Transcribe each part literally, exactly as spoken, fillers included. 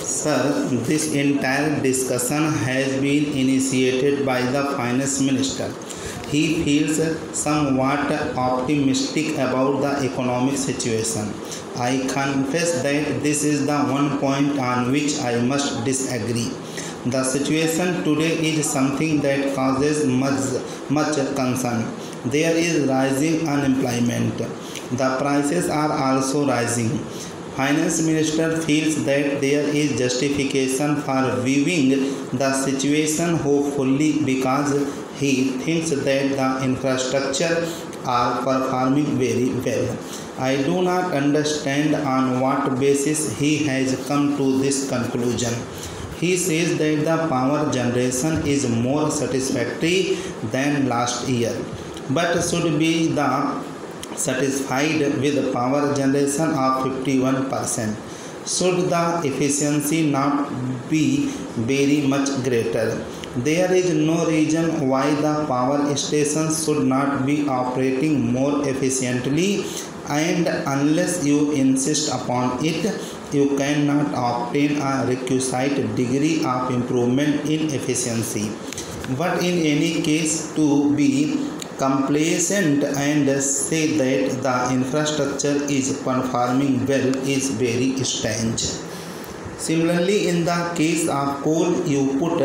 Sir, this entire discussion has been initiated by the Finance Minister. He feels somewhat optimistic about the economic situation. I confess that this is the one point on which I must disagree. The situation today is something that causes much, much concern. There is rising unemployment. The prices are also rising. Finance Minister feels that there is justification for viewing the situation hopefully because he thinks that the infrastructure are performing very well. I do not understand on what basis he has come to this conclusion. He says that the power generation is more satisfactory than last year, but should be the satisfied with power generation of fifty-one percent. Should the efficiency not be very much greater? There is no reason why the power stations should not be operating more efficiently, and unless you insist upon it, you cannot obtain a requisite degree of improvement in efficiency. But in any case, to be complacent and say that the infrastructure is performing well is very strange. Similarly, in the case of coal, you put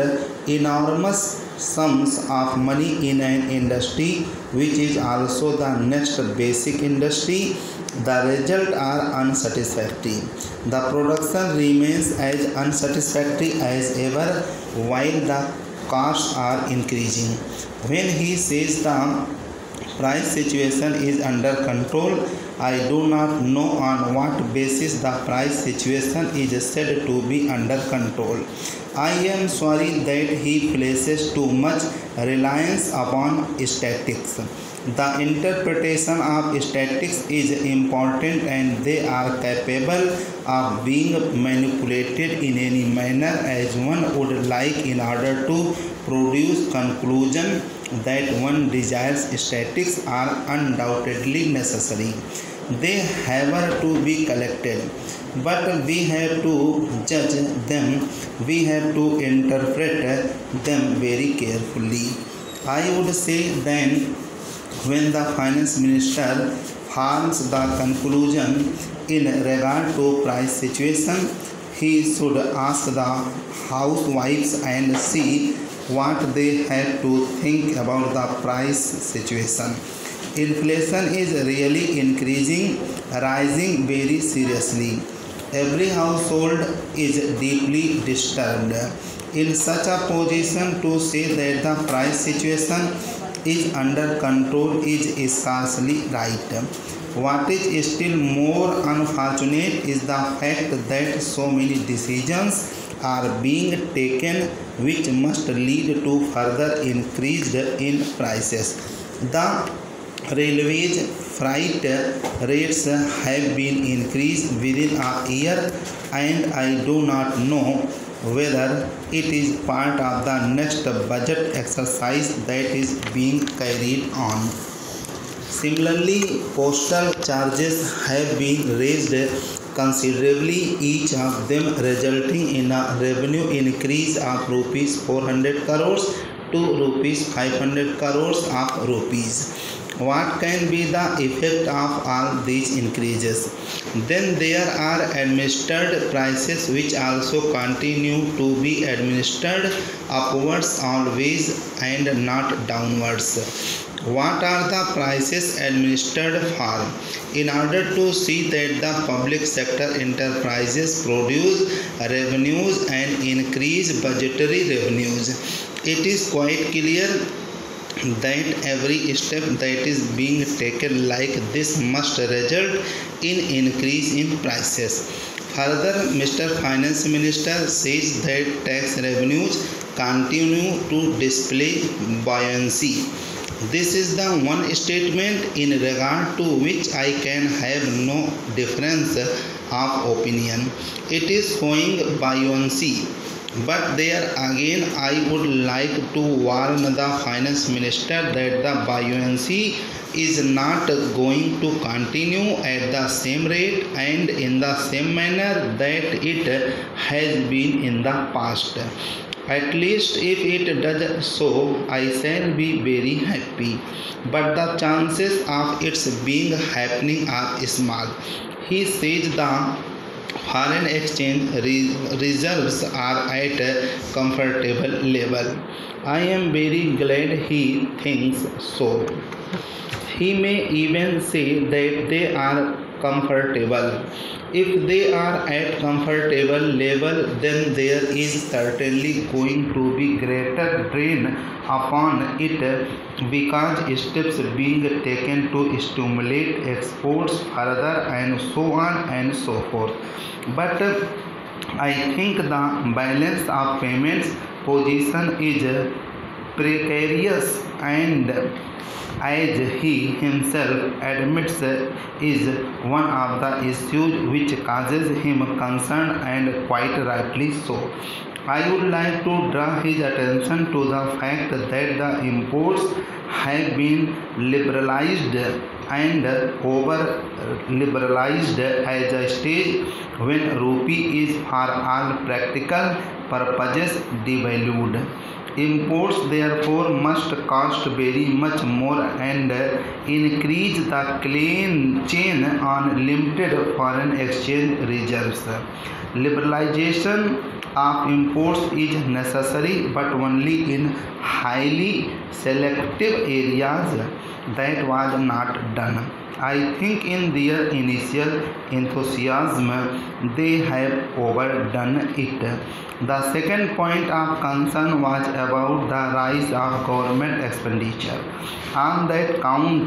enormous sums of money in an industry which is also the next basic industry. The results are unsatisfactory. The production remains as unsatisfactory as ever while the costs are increasing. When he says the price situation is under control, I do not know on what basis the price situation is said to be under control. I am sorry that he places too much reliance upon statistics. The interpretation of statistics is important and they are capable of being manipulated in any manner as one would like in order to produce conclusion that one desires. Statistics are undoubtedly necessary. They have to be collected, but we have to judge them, we have to interpret them very carefully. I would say then, when the finance minister forms the conclusion in regard to price situation, he should ask the housewives and see what they have to think about the price situation. Inflation is really increasing, rising very seriously. Every household is deeply disturbed. In such a position, to say that the price situation is under control is scarcely right. What is still more unfortunate is the fact that so many decisions are being taken which must lead to further increase in prices. The railways freight rates have been increased within a year, and I do not know whether it is part of the next budget exercise that is being carried on. Similarly, postal charges have been raised considerably, each of them resulting in a revenue increase of rupees four hundred crores to rupees five hundred crores of rupees. What can be the effect of all these increases? Then there are administered prices which also continue to be administered upwards always and not downwards. What are the prices administered for? In order to see that the public sector enterprises produce revenues and increase budgetary revenues, it is quite clear that every step that is being taken like this must result in increase in prices. Further, Mister Finance Minister says that tax revenues continue to display buoyancy. This is the one statement in regard to which I can have no difference of opinion. It is showing buoyancy. But there again I would like to warn the finance minister that the buoyancy is not going to continue at the same rate and in the same manner that it has been in the past. At least if it does so, I shall be very happy. But the chances of its being happening are small. He says the foreign exchange re- reserves are at a comfortable level. I am very glad he thinks so. He may even say that they are comfortable. If they are at comfortable level, then there is certainly going to be greater drain upon it because steps being taken to stimulate exports further and so on and so forth. But I think the balance of payments position is precarious and as he himself admits is one of the issues which causes him concern and quite rightly so. I would like to draw his attention to the fact that the imports have been liberalized and over liberalized at a stage when rupee is for all practical purposes devalued. Imports therefore must cost very much more and increase the chain on limited foreign exchange reserves. Liberalization of imports is necessary but only in highly selective areas. That was not done. I think in their initial enthusiasm they have overdone it. The second point of concern was about the rise of government expenditure. On that count,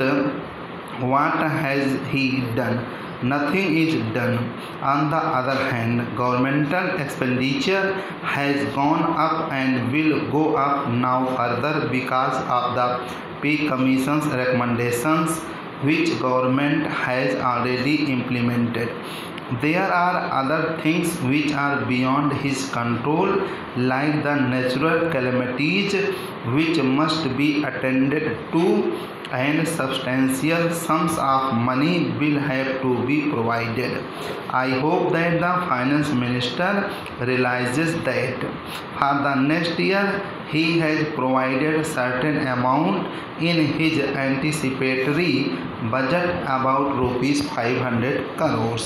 what has he done? Nothing is done. On the other hand, governmental expenditure has gone up and will go up now further because of the pay commission's recommendations which government has already implemented. There are other things which are beyond his control, like the natural calamities which must be attended to, and substantial sums of money will have to be provided. I hope that the finance minister realizes that. For the next year, he has provided certain amount in his anticipatory budget, about rupees five hundred crores.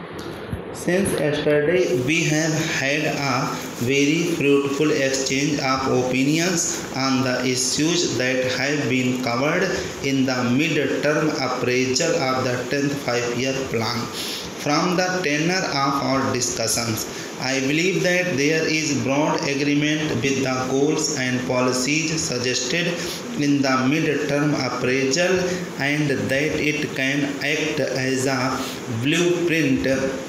Since yesterday, we have had a very fruitful exchange of opinions on the issues that have been covered in the mid-term appraisal of the tenth five-year plan. From the tenor of our discussions, I believe that there is broad agreement with the goals and policies suggested in the mid-term appraisal and that it can act as a blueprint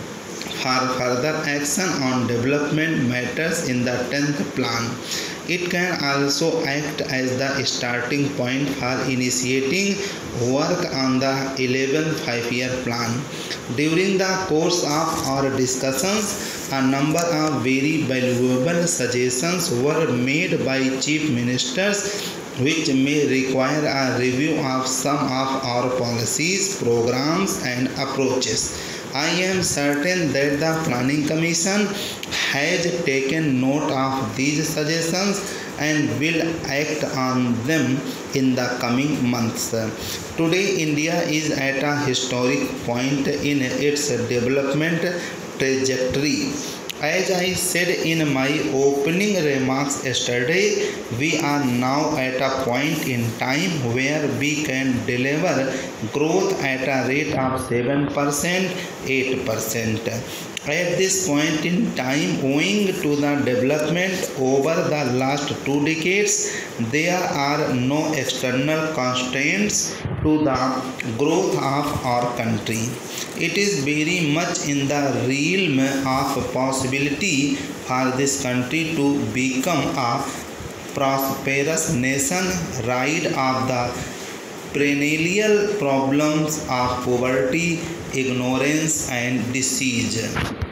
for further action on development matters in the tenth plan. It can also act as the starting point for initiating work on the eleventh five-year plan. During the course of our discussions, a number of very valuable suggestions were made by chief ministers which may require a review of some of our policies, programs and approaches. I am certain that the Planning Commission has taken note of these suggestions and will act on them in the coming months. Today, India is at a historic point in its development trajectory. As I said in my opening remarks yesterday, we are now at a point in time where we can deliver growth at a rate of seven percent, eight percent. At this point in time, owing to the development over the last two decades, there are no external constraints to the growth of our country. It is very much in the realm of possibility for this country to become a prosperous nation rid of the perennial problems of poverty, ignorance and disease.